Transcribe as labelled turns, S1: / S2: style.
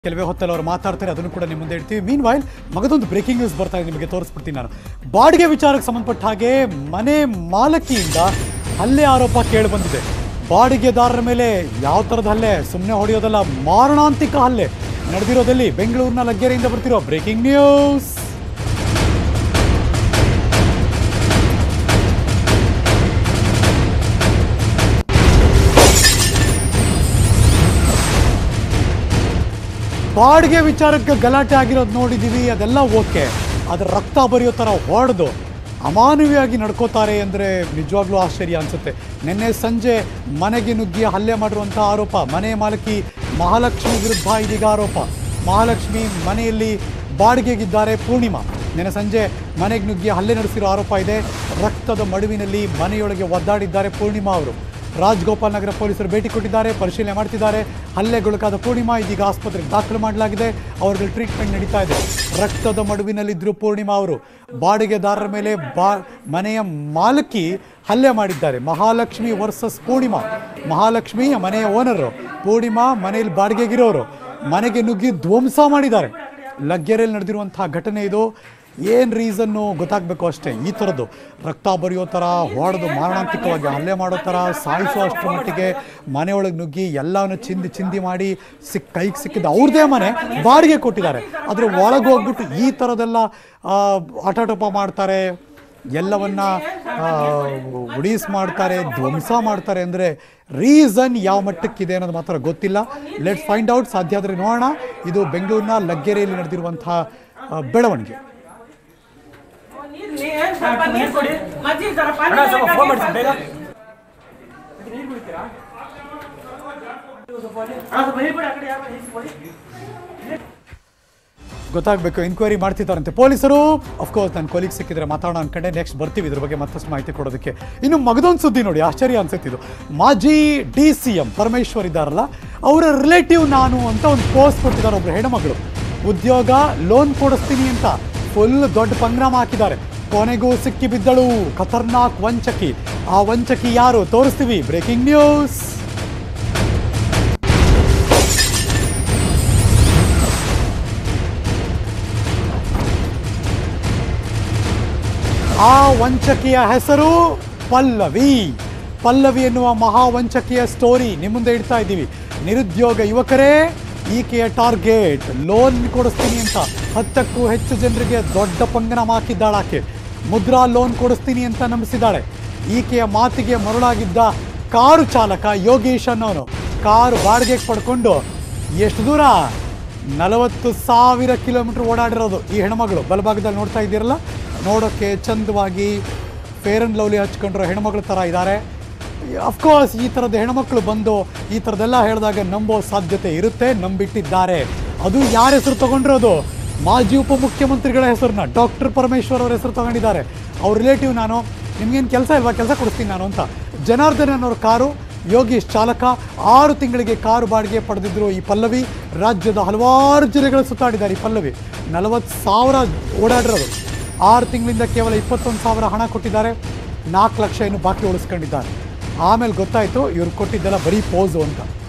S1: ಕೆಲವೇ ಹೊತ್ತಲ್ಲಿ ಅವರು ಮಾತಾಡ್ತಾರೆ, ಅದನ್ನು ಕೂಡ ನಿಮ್ಮ ಮುಂದೆ ಇಡ್ತೀವಿ. ಮೀನ್ ವೈಲ್ ಮಗದೊಂದು ಬ್ರೇಕಿಂಗ್ ನ್ಯೂಸ್ ಬರ್ತಾ ಇದೆ, ನಿಮಗೆ ತೋರಿಸ್ಬಿಡ್ತೀನಿ ನಾನು. ಬಾಡಿಗೆ ವಿಚಾರಕ್ಕೆ ಸಂಬಂಧಪಟ್ಟ ಹಾಗೆ ಮನೆ ಮಾಲಕಿಯಿಂದ ಹಲ್ಲೆ ಆರೋಪ ಕೇಳಿ ಬಂದಿದೆ. ಬಾಡಿಗೆದಾರರ ಮೇಲೆ ಯಾವ ಥರದ ಹಲ್ಲೆ, ಸುಮ್ಮನೆ ಹೊಡೆಯೋದಲ್ಲ, ಮಾರಣಾಂತಿಕ ಹಲ್ಲೆ ನಡೆದಿರೋದಲ್ಲಿ ಬೆಂಗಳೂರಿನ ಲಗ್ಗೆರೆಯಿಂದ ಬರ್ತಿರೋ ಬ್ರೇಕಿಂಗ್ ನ್ಯೂಸ್. ಬಾಡಿಗೆ ವಿಚಾರಕ್ಕೆ ಗಲಾಟೆ ಆಗಿರೋದು ನೋಡಿದ್ದೀವಿ, ಅದೆಲ್ಲ ಓಕೆ. ಅದರ ರಕ್ತ ಬರೆಯೋ ಥರ ಹೊಡೆದು ಅಮಾನವೀಯವಾಗಿ ನಡ್ಕೋತಾರೆ ಅಂದರೆ ನಿಜವಾಗ್ಲೂ ಆಶ್ಚರ್ಯ ಅನಿಸುತ್ತೆ. ನಿನ್ನೆ ಸಂಜೆ ಮನೆಗೆ ನುಗ್ಗಿ ಹಲ್ಲೆ ಮಾಡಿರುವಂಥ ಆರೋಪ, ಮನೆ ಮಾಲಕಿ ಮಹಾಲಕ್ಷ್ಮಿ ವಿರುದ್ಧ ಇದೀಗ ಆರೋಪ. ಮಹಾಲಕ್ಷ್ಮಿ ಮನೆಯಲ್ಲಿ ಬಾಡಿಗೆಗಿದ್ದಾರೆ ಪೂರ್ಣಿಮಾ. ನಿನ್ನೆ ಸಂಜೆ ಮನೆಗೆ ನುಗ್ಗಿ ಹಲ್ಲೆ ನಡೆಸಿರೋ ಆರೋಪ ಇದೆ. ರಕ್ತದ ಮಡುವಿನಲ್ಲಿ ಮನೆಯೊಳಗೆ ಒದ್ದಾಡಿದ್ದಾರೆ ಪೂರ್ಣಿಮಾ ಅವರು. ರಾಜಗೋಪಾಲ್ ನಗರ ಪೊಲೀಸರು ಭೇಟಿ ಕೊಟ್ಟಿದ್ದಾರೆ, ಪರಿಶೀಲನೆ ಮಾಡ್ತಿದ್ದಾರೆ. ಹಲ್ಲೆಗೊಳಗಾದ ಪೂರ್ಣಿಮಾ ಇದೀಗ ಆಸ್ಪತ್ರೆಗೆ ದಾಖಲು ಮಾಡಲಾಗಿದೆ. ಅವ್ರಿಗೆ ಟ್ರೀಟ್ಮೆಂಟ್ ನಡೀತಾ ಇದೆ. ರಕ್ತದ ಮಡುವಿನಲ್ಲಿದ್ದರು ಪೂರ್ಣಿಮಾ ಅವರು. ಬಾಡಿಗೆದಾರರ ಮೇಲೆ ಮನೆಯ ಮಾಲಕಿ ಹಲ್ಲೆ ಮಾಡಿದ್ದಾರೆ. ಮಹಾಲಕ್ಷ್ಮಿ ವರ್ಸಸ್ ಪೂರ್ಣಿಮಾ. ಮಹಾಲಕ್ಷ್ಮಿ ಮನೆಯ ಓನರು, ಪೂರ್ಣಿಮಾ ಮನೆಯಲ್ಲಿ ಬಾಡಿಗೆಗಿರೋರು. ಮನೆಗೆ ನುಗ್ಗಿ ಧ್ವಂಸ ಮಾಡಿದ್ದಾರೆ. ಲಗ್ಗೆರೆಯಲ್ಲಿ ನಡೆದಿರುವಂತಹ ಘಟನೆ ಇದು. ಏನು ರೀಸನ್ನು ಗೊತ್ತಾಗಬೇಕು ಅಷ್ಟೇ. ಈ ಥರದ್ದು ರಕ್ತ ಬರೆಯೋ ಥರ ಹೊಡೆದು ಮಾರಣಾಂತಿಕವಾಗಿ ಹಲ್ಲೆ ಮಾಡೋ ಥರ ಸಾಯಿಸೋ ಅಷ್ಟರ ಮಟ್ಟಿಗೆ ಮನೆಯೊಳಗೆ ನುಗ್ಗಿ ಎಲ್ಲವನ್ನು ಚಿಂದಿ ಮಾಡಿ ಕೈಗೆ ಸಿಕ್ಕಿದ್ದು ಅವ್ರದ್ದೇ ಮನೆ ಬಾಡಿಗೆ ಕೊಟ್ಟಿದ್ದಾರೆ. ಆದರೆ ಒಳಗೆ ಹೋಗ್ಬಿಟ್ಟು ಈ ಥರದ್ದೆಲ್ಲ ಆಟಾಟೋಪ ಮಾಡ್ತಾರೆ, ಎಲ್ಲವನ್ನ ಉಡೀಸ್ ಮಾಡ್ತಾರೆ, ಧ್ವಂಸ ಮಾಡ್ತಾರೆ. ಅಂದರೆ ರೀಸನ್ ಯಾವ ಮಟ್ಟಕ್ಕಿದೆ ಅನ್ನೋದು ಮಾತ್ರ ಗೊತ್ತಿಲ್ಲ. Let's find out. ಸಾಧ್ಯ ಆದರೆ ನೋಡೋಣ. ಇದು ಬೆಂಗಳೂರಿನ ಲಗ್ಗೆರೆಯಲ್ಲಿ ನಡೆದಿರುವಂತಹ ಬೆಳವಣಿಗೆ. ಗೊತ್ತಾಗಬೇಕು, ಎನ್ಕ್ವೈರಿ ಮಾಡ್ತಿದ್ದಾರಂತೆ ಪೊಲೀಸರು. ಅಫ್ಕೋರ್ಸ್ ನನ್ನ ಕೊಲೀಗ್ ಸಿಕ್ಕಿದ್ರೆ ಮಾತಾಡೋಣ ಅನ್ಕೊಂಡೆ. ನೆಕ್ಸ್ಟ್ ಬರ್ತೀವಿ ಇದ್ರ ಬಗ್ಗೆ ಮತ್ತಷ್ಟು ಮಾಹಿತಿ ಕೊಡೋದಕ್ಕೆ. ಇನ್ನು ಮಗದೊಂದು ಸುದ್ದಿ ನೋಡಿ, ಆಶ್ಚರ್ಯ ಅನ್ಸುತ್ತಿದ್ದು. ಮಾಜಿ DCM ಪರಮೇಶ್ವರ್ ಇದ್ದಾರಲ್ಲ, ಅವರ ರಿಲೇಟಿವ್ ನಾನು ಅಂತ ಒಂದು ಪೋಸ್ಟ್ ಕೊಟ್ಟಿದ್ದಾರೆ ಒಬ್ರು ಹೆಣ್ಮಗಳು. ಉದ್ಯೋಗ ಲೋನ್ ಕೊಡಿಸ್ತೀನಿ ಅಂತ ಫುಲ್ ದೊಡ್ಡ ಪಂಗ್ರಾಮ ಹಾಕಿದ್ದಾರೆ. ಕೊನೆಗೂ ಸಿಕ್ಕಿ ಬಿದ್ದಳು ಖತರ್ನಾಕ್ ವಂಚಕಿ. ಆ ವಂಚಕಿ ಯಾರು ತೋರಿಸ್ತೀವಿ. Breaking news. ಆ ವಂಚಕಿಯ ಹೆಸರು ಪಲ್ಲವಿ. ಪಲ್ಲವಿ ಎನ್ನುವ ಮಹಾವಂಚಕಿಯ ಸ್ಟೋರಿ ನಿಮ್ಮ ಮುಂದೆ ಇಡ್ತಾ ಇದ್ದೀವಿ. ನಿರುದ್ಯೋಗ ಯುವಕರೇ ಈಕೆಯ ಟಾರ್ಗೆಟ್. ಲೋನ್ ಕೊಡಿಸ್ತೀನಿ ಅಂತ 10ಕ್ಕೂ ಹೆಚ್ಚು ಜನರಿಗೆ ದೊಡ್ಡ ಪಂಗನಾಮ ಹಾಕಿದ್ದಾಳೆ ಆಕೆ. ಮುದ್ರಾ ಲೋನ್ ಕೊಡಿಸ್ತೀನಿ ಅಂತ ನಂಬಿಸಿದ್ದಾಳೆ. ಈಕೆಯ ಮಾತಿಗೆ ಮರುಳಾಗಿದ್ದ ಕಾರು ಚಾಲಕ ಯೋಗೀಶ್ ಅನ್ನೋನು ಕಾರು ಬಾಡಿಗೆಗೆ ಪಡ್ಕೊಂಡು ಎಷ್ಟು ದೂರ 40,000 ಕಿಲೋಮೀಟರ್ ಓಡಾಡಿರೋದು ಈ ಹೆಣ್ಮಗಳು. ಬಲಭಾಗದಲ್ಲಿ ನೋಡ್ತಾ ಇದ್ದೀರಲ್ಲ, ನೋಡೋಕ್ಕೆ ಚಂದವಾಗಿ ಫೇರ್ ಆ್ಯಂಡ್ ಲವ್ಲಿ ಹಚ್ಕೊಂಡಿರೋ ಹೆಣ್ಮಕ್ಳ ಥರ ಇದ್ದಾರೆ. ಅಫ್ಕೋರ್ಸ್ ಈ ಥರದ ಹೆಣ್ಮಕ್ಳು ಬಂದು ಈ ಥರದ್ದೆಲ್ಲ ಹೇಳಿದಾಗ ನಂಬೋ ಸಾಧ್ಯತೆ ಇರುತ್ತೆ. ನಂಬಿಟ್ಟಿದ್ದಾರೆ. ಅದು ಯಾರ ಹೆಸರು ತೊಗೊಂಡಿರೋದು? ಮಾಜಿ ಉಪಮುಖ್ಯಮಂತ್ರಿಗಳ ಹೆಸರನ್ನ, ಡಾಕ್ಟರ್ ಪರಮೇಶ್ವರ್ ಅವರ ಹೆಸರು ತೊಗೊಂಡಿದ್ದಾರೆ. ಅವ್ರ ರಿಲೇಟಿವ್ ನಾನು, ನಿಮಗೇನು ಕೆಲಸ ಇಲ್ವಾ, ಕೆಲಸ ಕೊಡಿಸ್ತೀನಿ ನಾನು ಅಂತ. ಜನಾರ್ದನ್ ಅನ್ನೋರ ಕಾರು, ಯೋಗೀಶ್ ಚಾಲಕ. 6 ತಿಂಗಳಿಗೆ ಕಾರು ಬಾಡಿಗೆ ಪಡೆದಿದ್ದರು ಈ ಪಲ್ಲವಿ. ರಾಜ್ಯದ ಹಲವಾರು ಜಿಲ್ಲೆಗಳು ಸುತ್ತಾಡಿದ್ದಾರೆ ಈ ಪಲ್ಲವಿ. 40,000 ಓಡಾಡಿರೋದು. 6 ತಿಂಗಳಿಂದ ಕೇವಲ 21,000 ಹಣ ಕೊಟ್ಟಿದ್ದಾರೆ. 4 ಲಕ್ಷ ಇನ್ನು ಬಾಕಿ ಉಳಿಸ್ಕೊಂಡಿದ್ದಾರೆ. ಆಮೇಲೆ ಗೊತ್ತಾಯಿತು ಇವ್ರು ಕೊಟ್ಟಿದ್ದೆಲ್ಲ ಬರೀ ಪೋಸು ಅಂತ.